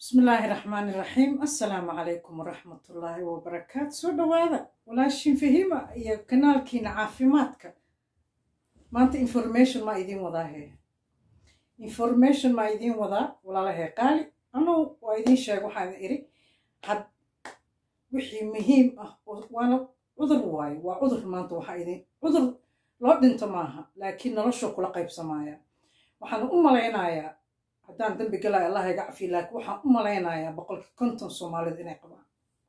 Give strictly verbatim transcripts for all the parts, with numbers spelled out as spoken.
بسم الله الرحمن الرحيم. السلام عليكم ورحمة الله وبركاته. سو دواada walaashin fahima iyo kanaalkiina caafimaadka maanta information ma idin wadaa he information ma idin wadaa walaalahay qaali anuu waa idin sheeg waxaan iri had wixii muhiim ah waana cudur waayo waa cudur maanta waxa idin cudur loo dhinto maaha laakiin nolosha kula qaybsamaya waxaan u malaynayaa haddaan dambi galay allah iga cafiyo laakiin waxaan u malaynayaa boqolkii konton soomaalida inay qabaan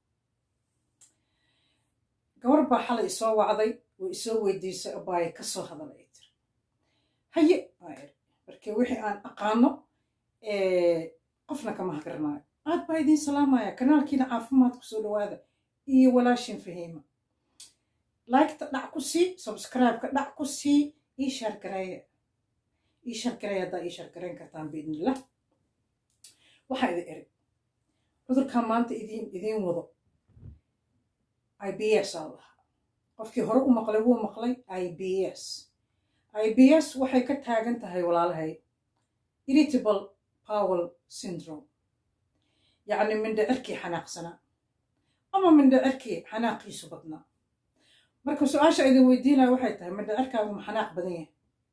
gabar baa xalay isoo wacday way isoo weydiisay abaay ka soo hadal ay tiri haye baa iri markii wixii aan aqaano qofna kama hagarnaayo aad baa idin salaamaya kanaalkiina caafimaadku soo dhawaada iyo walaashin fahima like-ta dhac ku sii subscribe-ka dhac ku sii ii share gareeya ii share gareeya haddaa ii share gareyn kartaan biidnillah waxaa idin eri cudurkan maanta idin idiin wado I B S aa lahaa qofkii hore u maqlay wuu maqlay I B S I B S waxay ka taagan tahay walaalahay irritable bowel syndrome yacni mindhicirkii xanaaqsanaa ama mindhicirkii xanaaqiisu badnaa marka su-aasha idin weydiinaya waxay tahay mindhicirkaagu ma xanaaq badan yahay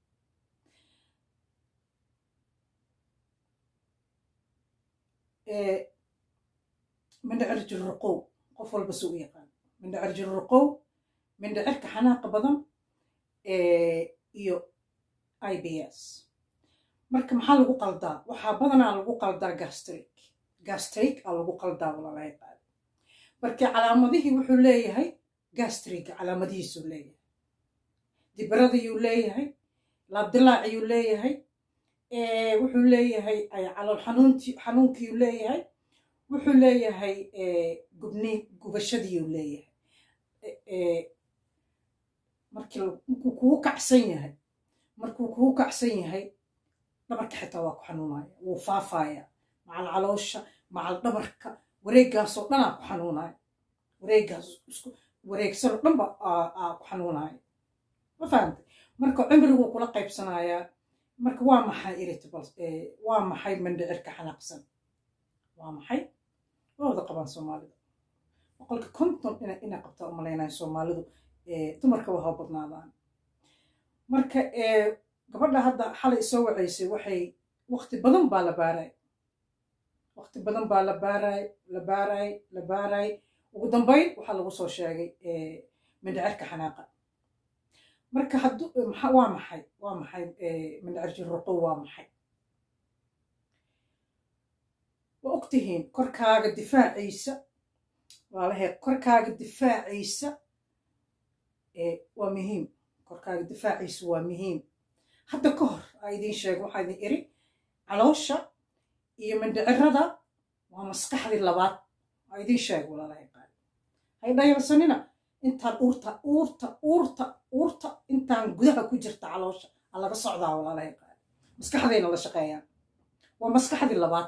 mindhicir jirruqow qof walba si u yaqaan mindhicir jirruqow mindhicirka xanaaqa badan iyo I B S marka maxaa lagu qaldaa waxaa badanaa lagu qaldaa gastric gastric aa lagu qaldaa walaalahay qaali marka calaamadihii wuxuu leeyahay gastriga calaamadihiisuu leeyahay dibradayuu leeyahay laabdilaaciyuu leeyahay wuxuu leeyahay calool xanuunti xanuunkiiyuu leeyahay wuxuu leeyahay gubni gubashadiiyuu leeyahay markii markuu kugu kacsan yahay markuu kugu kacsan yahay dhabarka xitaa waa ku xanuunaya wuu faafaya macal caloosha macal dhabarka wareegaasoo dhan aa ku xanuunaya wareegaas isku wareegsanoo dhanba aa ku xanuunaya ma fahamtay marka cimriguu kula qaybsanayaa marka waa maxay irritable waa maxay mindhicirka xanaaqsan waa maxay waa wada qabaan soomaalida boqolka konton ina ina qabtaa u malaynayo soomaalidu dumarka waa hoo badnaadaan marka gabadha hadda xalay isoo wacaysay waxay waqti badan baa la baaray waqti badan baa la baaray la baaray la baaray ugu dambayn waxaa lagu soo sheegay mindhicirka xanaaqa marka haddu waa maxay waa maxay mindhicir jirruqow waa maxay waa ogtihiin korkaaga difaaciisa walaalahay korkaaga difaaciisa waa muhiim korkaaga difaaciisa waa muhiim hadda ka hor aa idiin sheeg waxaa idin iri caloosha iyo mindhicirada waa maskaxdii labaad aa idiin sheeg walaalahay qaali hay dhayalsanina intaan uurta uurta uurta uurta intaan gudaha ku jirta caloosha aa laga socdaa walaalahay qaali maskaxdayna la shaqeeyaan waa maskaxdii labaad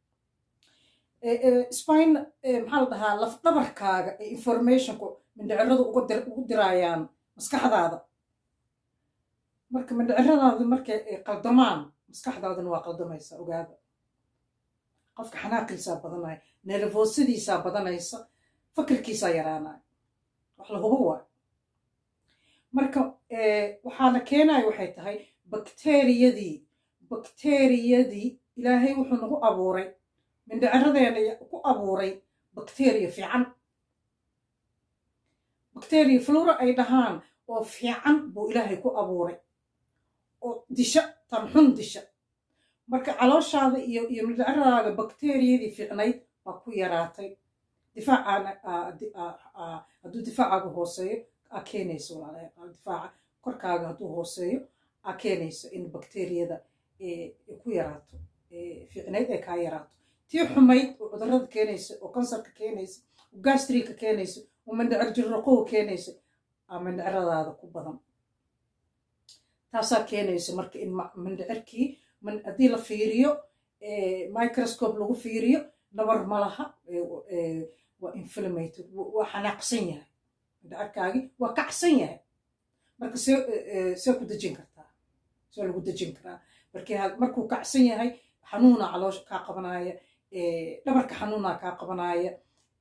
spine maxaa la dhahaa laf dhabarkaaga ee informationku mindhiciradu ugu diraayaan maskaxdaada marka mindhiciradaadu markay qaldamaan maskaxdaaduna waa qaldamaysa ogaada qofka xanaaqiisaa badanaya nervoosadiisaa badanaysa fakirkiisaa yaraanaya wax la hubo waayo marka waxaana keenaya waxay tahay bakteriyadii bakteriyadii ilaahay wuxuu nagu abuuray mindhiciradeena ku abuuray bakteriya fiican bakteriya flora ay dhahaan oo fiican buu ilaahay ku abuuray oo disha tan xun disha marka calooshaada iyo iyo mindhiciradaada bakteriyadii fiicnayd waa ku yaraatay difaacaana hadduu difaacaaga hooseeyo aa keenayso walaalahay difaaca korkaaga hadduu hooseeyo aa keenayso in bakteriyada ku yaraato fiicnayd ay kaa yaraato tii xumayd oo cudurada keenaysa oo kansarka keenaysa oo gastrika keenaysa oo mindhicir jirruqow keenaysa aa mindhiciradaada ku badan taasaa keenaysa marka in mindhicirkii haddii la fiiriyo microscope lagu fiiriyo nabar malaha waa inflamated waa xanaaqsan yahay mindhicirkaagii waa kacsan yahay marka see see ku dejin kartaa see lagu dejin karaa markii markuu kacsan yahay xanuuna caloosha kaa qabanaya dhabarka xanuunaa kaa qabanaya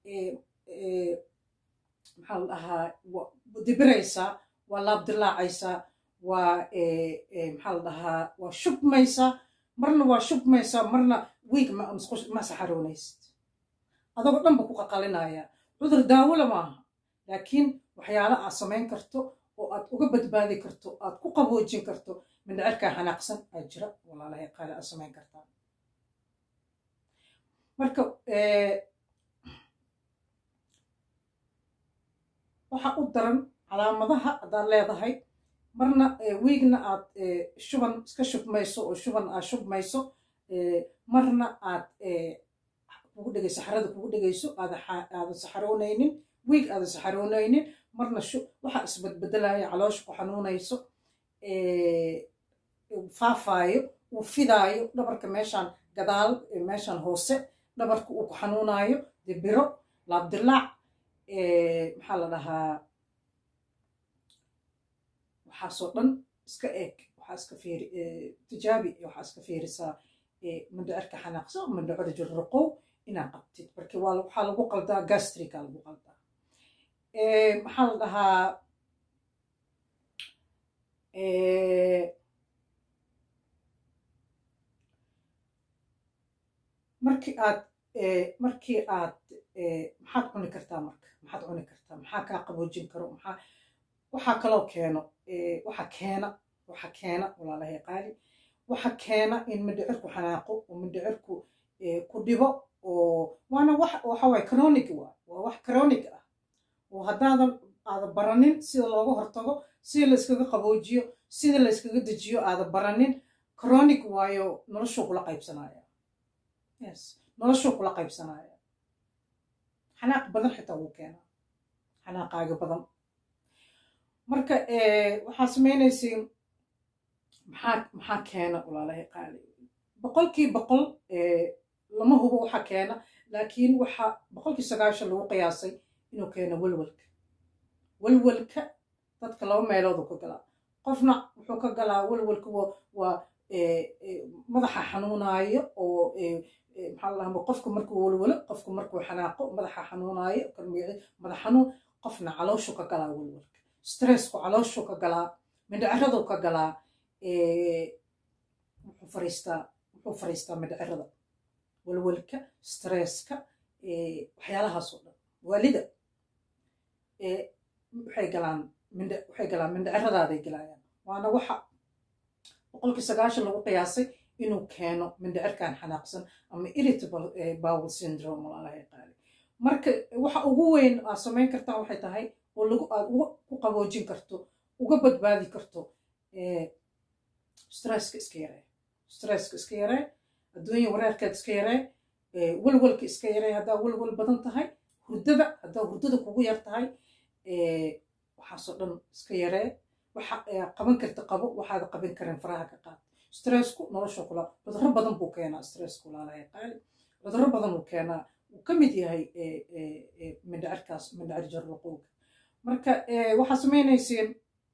maxaa la dhahaa dibiraysaa waa laabdilaacaysaa waa maxaa la dhahaa waa shubmaysaa marna waa shubmaysaa marna wiig ma saxaroonaysid adagoo dhanba ku qaqalinaya cudur daawole maaha laakiin waxyaala aad samayn karto oo aad uga badbaadi karto aad ku qaboojin karto mindhicirkaa xanaaqsan aa jira walaalahay qaali aad samayn kartaa marka waxa u daran calaamadaha haddaad leedahay marna wiigna aad shuban iska shubmayso oo shuban aad shubmayso marna aad kugu dhegayso saxarada kugu dhegayso aadan saxaroonaynin wiig aadan saxaroonaynin marna waxa isbadbedelaya caloosha ku xanuunayso faafaayo uu fidaayo dhabarka meeshaan gadaal meeshaan hoose dhabarka uu ku xanuunaayo dibiro laabdilaac maxaa la dhahaa waxaasoo dhan iska eeg waxaa iska fiiri tijaabi waxaa iska fiirisaa mindhicirka xanaaqsan mindhicir jirriqow inaa qabtid marka waa waxaa lagu qaldaa gastrika lagu qaldaa maxaa la dhahaa markii aad markii aad maxaad cuni kartaa marka maxaad cuni kartaa maxaa kaa qaboojin karo maxaa waxaa kaloo keeno waxa keena waxa keena walaalahay qaali waxa keena in mindhicirku xanaaqo oo mindhicirku ku dhibo oo waana wax waxa waay chronic waa waa wax chronic ah oo haddaadan aada baranin sida looga hortago sida la iskaga qaboojiyo sida la iskaga dejiyo aada baranin chronic waayo noloshuu kula qaybsanaya yes noloshuu kula qaybsanaya xanaaq badan xitaa wuu keenaa xanaaqaaga badan marka waxaa samaynaysiin maxaa maxaa keena walaalahay qaali boqolkii boqol lama hubo waxa keena laakiin waxa boqolkii sagaashan lagu qiyaasay inuu keeno walwalka walwalka dadka laba meelood uu ka galaa qofna wuxuu ka galaa walwalka waa madaxa xanuunaayo oo maxaa la dhahaa qofku markuu walwalo qofku markuu xanaaqo madaxa xanuunaayo madax xanuun qofna calooshu ka galaa walwalka stressku calooshu ka galaa mindhiciradu ka galaa wuxuu fariistaa wuxuu fariistaa mindhicirada walwalka stresska waxyaalahaasoo dhan waalida waxay galaan mindh waxay galaan mindhiciradaday galayaan waana waxa boqolkii sagaashan lagu qiyaasay inuu keeno mindhicirkan xanaaqsan ama irritable bowel syndrome walaalahay qaali marka waxa ugu weyn aad samayn kartaa waxay tahay oo lagu aad uga ku qaboojin karto uga badbaadi karto stresska iska yaree stresska iska yaree adduunya wareerkeed iska yaree walwalka iska yaree haddaa walwal badan tahay hurdada haddaa hurdada kugu yar tahay waxaasoo dhan iska yaree waxa qaban karta qabo waxaad qaban karin faraha ka qaad stressku nolosha kula cudurro badan buu keenaa stressku walaalahay qaali cudurro badan uu keenaa uu ka mid yahay mindhicirkaas mindhicir jarriqowga marka waxaa samaynaysiin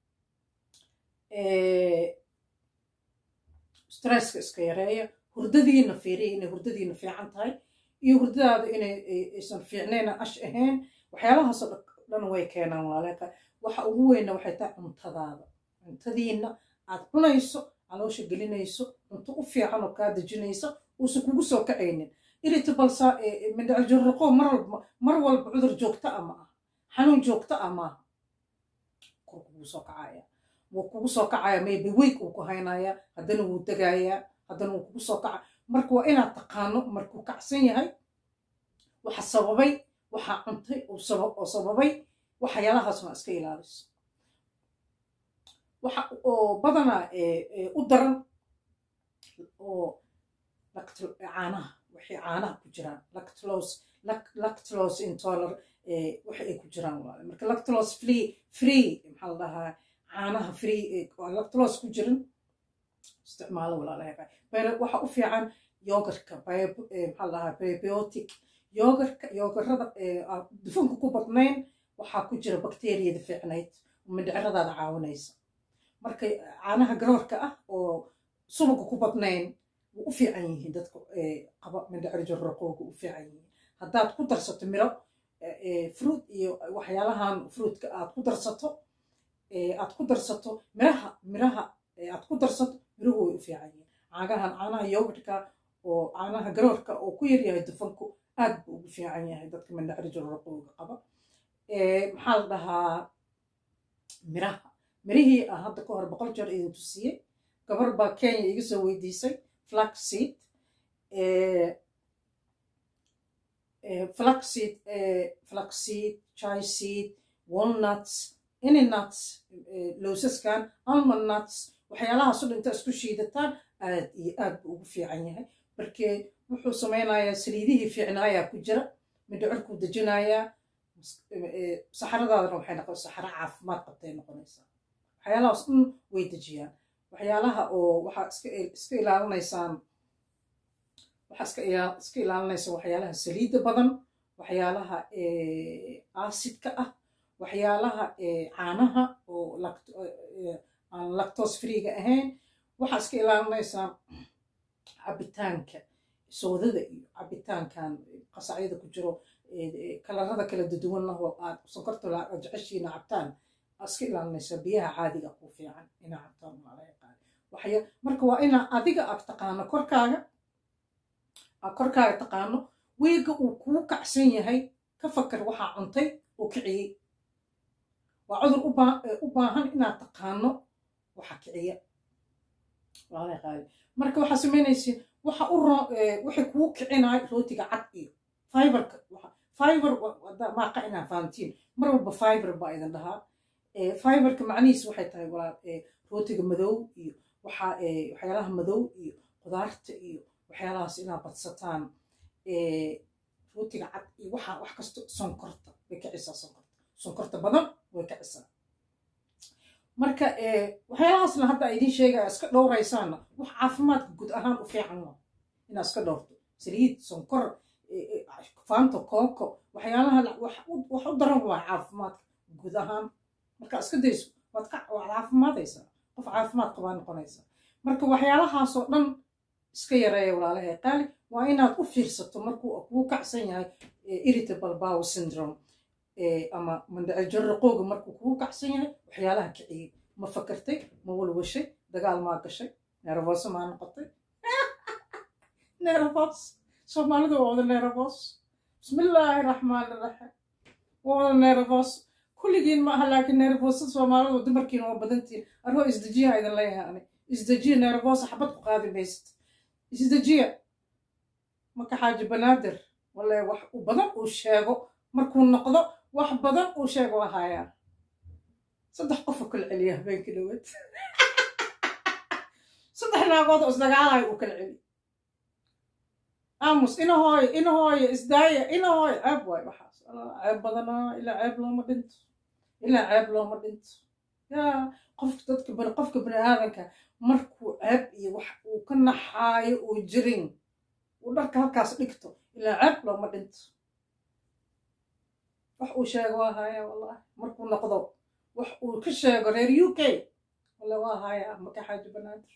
stresska iska yareeya hurdadiina fiiriya inay hurdadiina fiican tahay iyo hurdadaada inay aysan fiicnayna ash ahayn waxyaalahaasoo dhan way keenaan walaalaha waxa ugu weynna waxay tahay cuntadaada cuntadiina aad cunayso caloosha gelinayso cunto u fiican oo kaa dejinaysa uusan kugu soo kacaynin irritable mindhicir jarriqow mar walba mar walba cudur joogta ah ma aha xanuun joogta ah maaha kor kugu soo kacaya wuu kugu soo kacaya maybe week uu ku haynaya haddana wuu degayaa haddana wuu kugu soo kaca marka waa inaad taqaano markuu kacsan yahay waxa sababay waxaa cuntay oo sababay waxyaalahaasna iska ilaaliso waxa oo badanaa u daran oo caanaha waxay caanaha ku jiraan lactose lactose intolerant waxa ay ku jiraan walaal marka lactose free free maxaa la dhahaa caanaha free lactose ku jirin isticmaalo walaalahay bayna waxa u fiican yogurtka maxaa la dhahaa prebiotic yogurtka yogurrada dufanka ku badnayn waxaa ku jira bakteeriyada fiicnayd mindhiciradaada caawinaysa marka caanaha garoorka ah oo subaga ku badnayn wuu u fiican yihiin dadka qaba mindhicirka raqowga u fiican yihiin haddaad ku darsato miro fruit iyo waxyaalahan fruitka aad ku darsato aad ku darsato miraha miraha aad ku darsato miruhu way u fiican yihiin caagahan caanaha yogurtka oo caanaha garoorka oo ku yaryahay dufanku aad buu ugu fiican yahay dadka mindhicirka raqowga qaba maxaa la dhahaa miraha mirihii aan hadda ka hor boqol jeer idin tusiyey gabar baa kenya iga soo weydiisay flaxseed flaxseed flaxseed chai seed walnuts any nuts lowsaskan almond nuts waxyaalahaas oo dhinta isku shiidataan aad iyo aad buu ugu fiican yahay markee wuxuu samaynayaa saliidihii fiicnaayaa ku jira mindhicirkuu dejinayaa saxaradaadana waxay noqon saxaro caafimaad qabtay noqonaysaa waxyaalahaas dhan way dejiyaan waxyaalaha oo waxaa iska iska ilaalinaysaan waxaa iska iska ilaalinaysa waxyaalaha saliidda badan waxyaalaha aasidka ah waxyaalaha caanaha oo aan lactose freega ahayn waxaa iska ilaalinaysaan cabitaanka soodada iyo cabitaankan qasacyada ku jiro kalarada kala duduwanna oo aad sonkorta jeceshiina cabtaan iska ilaalinaysa biyaha caadiga ku fiican inaa cabtaan waa laga qaadi waxya marka waa inaa adiga aad taqaano korkaaga aad korkaaga taqaano weega uu kuu kacsan yahay ka fakar waxaa cuntay oo kiciyey waa cudur u baahan inaad taqaano waxa kiciya waa laga qaadi marka waxaa samaynaysiin waxa u waxay kuu kicinaay rootiga cad iyo fiberka fiber maaqa inaa fahantiin mar walba fiber baa idin dhahaa fiberka macnihiis waxay tahay walaal rootiga madow iyo waxa waxyaalaha madow iyo qudaarta iyo waxyaalahaas inaad badsataan rootiga cad iyo waxa wax kasto sonkorta way kicisaa sonkorta sonkorta badan way kicisaa marka waxyaalahaasna hadda idin sheegaya iska dhowraysaana wax caafimaadka guud ahaan u fiican waa inaad iska dhowrto saliid sonkor faanto kooko waxyaalaha wax u daran waa caafimaadka guud ahaan marka iska dayso waad caafimaadaysaa qof caafimaad qabaa noqonaysaa marka waxyaalahaasoo dhan iska yareeya walaalahay qaali waa inaad u fiirsato markuu kuu kacsan yahay irritable bowel syndrome ama mindhicirka raqowga markuu kuu kacsan yahay waxyaalaha kiciyey ma fakartay ma walwashay dagaal maa gashay neerabooso maa noqotay neerabos soomaalidu waa wada neerabos bismillaahi raxmaani raxiim waa wada neerabos kulligiin ma aha laakiin neeraboosa soomaalidu dumarkiina waa badantiin arhoo isdejiya idin leeyahay ani isdejiya neeraboosa xabad ku qaadi maysid isdejiya marka xaaji banaadir wallahi wax u badan uu sheego markuu noqdo wax badan uu sheego lahayaa saddex qof oo kala celiya habeenkii dhawaad saddex naagood oo isdagaalayo uu kala celi aamus ina hooyo ina hooyo isdaaya ina hooyo ceeb waay waxaas ceeb badanaa ilaa ceeb looma dhinto ilaa ceeb looma dhinto yaa qofka dadka bani qofka bani aadanka markuu ceeb iyo wax uu ka naxaayo uu jirin uu dharka halkaas dhigto ilaa ceeb looma dhinto wax uu sheego waa haya wallahi markuu noqdo wax uu ka sheego reer u k walla waa haya marka xaaji banaadir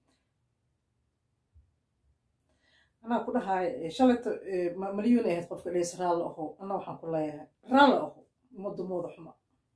anaa ku dhahay shalayta malyuun ahayd qofka dhees raalli aho anna waxaan ku leeyahay raalli aho ummadda mooda xuma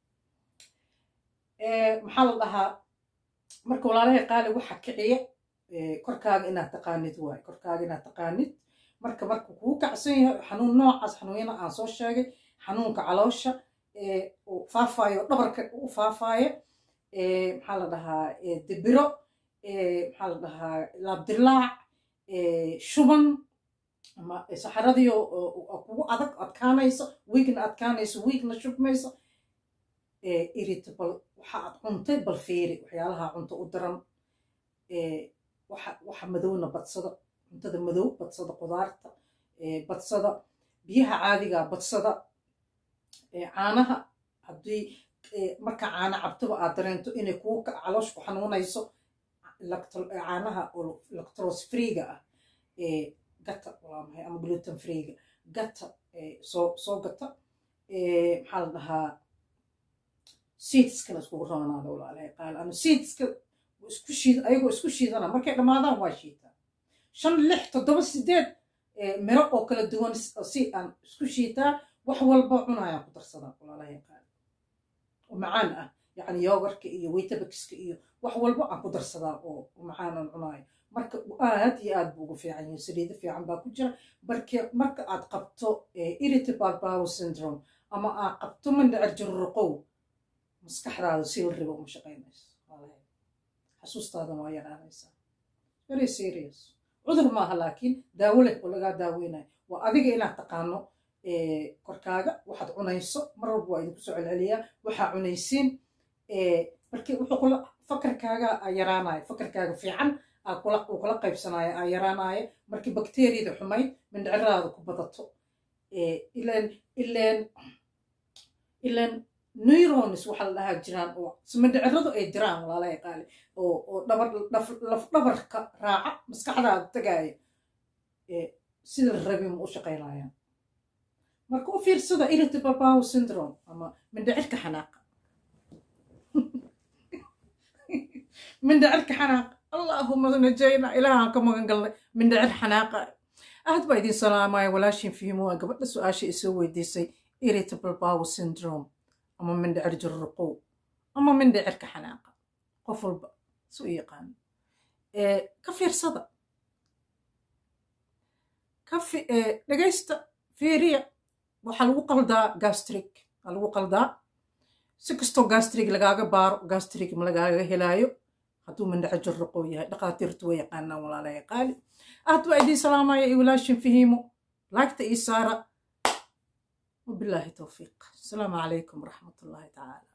maxaa la dhahaa marka walaalahay qaali waxa kiciya korkaaga inaad taqaanid waay korkaaga inaad taqaanid marka marka kuu kacsan yahay xanuun noocaas xanuunyana aan soo sheegay xanuunka caloosha uu faafaayo dhabarka u faafaayo maxaa la dhahaa dibiro maxaa la dhahaa laabdilaac shuban ama saxaradii kugu adag adkaanayso wiigna adkaanayso wiigna shubmayso irritable waxa aad cuntay bal fiiri waxyaalaha cunto u daran waxa madowna badsada cuntada madow badsada qudaarta badsada biyaha caadiga badsada caanaha haddii marka caana cabtaba aad dareento inay kuu caloosh ku xanuunayso caanaha oo lactose freega ah gata waa maxay ama gluten freega gata soo soo gata maxaa la dhahaa seedskana iskugu roonaada walaalahay qaal ama seedska isku shiid ayagoo isku shiidana markay dhammaadaan waa shiitaa shan lix toddoba sideed miro oo kala duwan si aan isku shiitaa wax walba cunayaan ku darsadaa walaalaha yaqaan oo macaan ah yacni yoogarka iyo weytabakiska iyo wax walba aan ku darsadaa oo macaan aan cunaayo marka aad iyo aad buu ugu fiican yahay saliido fiican baa ku jira marka marka aad qabto irritable bowel syndrome ama aad qabto mindhicir jirroqow maskaxdaada si la rabo uma shaqaynayso xasuustaadana waa yaraanaysaa very serious cudur maaha laakiin daawo leh oo lagaa daaweynayo waa adiga inaad taqaano korkaaga waxaad cunayso mar walba waa idinku soo celceliyaa waxaa cunaysiin markii wuxuu kula fakarkaaga aa yaraanayo fakarkaaga fiican aa kula uu kula qaybsanaayo aa yaraanayo markii bakteeriyada xumayd mindhiciradaada ku badato ileen ileen ileen neurons waxa la dhahaa jiraan oo mindhiciradu ay diraan walaalaha qaali oo oo dhabar laf dhabarka raaca maskaxdaada tagaaya sida la rabay ma u shaqaynayaan marka u fiirsada irritable bowel syndrome ama mindhicirka xanaaqa mindhicirka xanaaqa allahuma najayna ilaahaan ka magan galnay mindhicir xanaaqa aad baa idin salaamaya walaashin fiimo waa gabadha su-aasha isoo weydiisay irritable bowel syndrome ama mindhicir jirroqow ama mindhicirka xanaaqa qof walba su yaqaano ka fiirsada ka dhagaysta fiiriya waxaa lagu qaldaa gastric waa lagu qaldaa si kastoo gastric lagaaga baaro gastric ma lagaaga helaayo hadduu mindhicir jirroqow yahay dhaqaatiirtu way yaqaanaan walaalaha qaali aad baa idin salaamaya iyo walaashin fihiimo laagta ii saara وبالله توفيق السلام عليكم ورحمة الله تعالى.